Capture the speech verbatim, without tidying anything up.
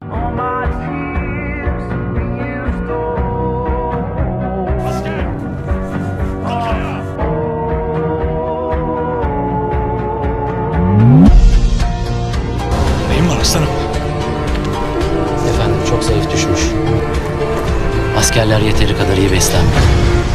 Neyin var aslanım? Efendim çok zayıf düşmüş. Askerler yeteri kadar iyi beslenmiyor.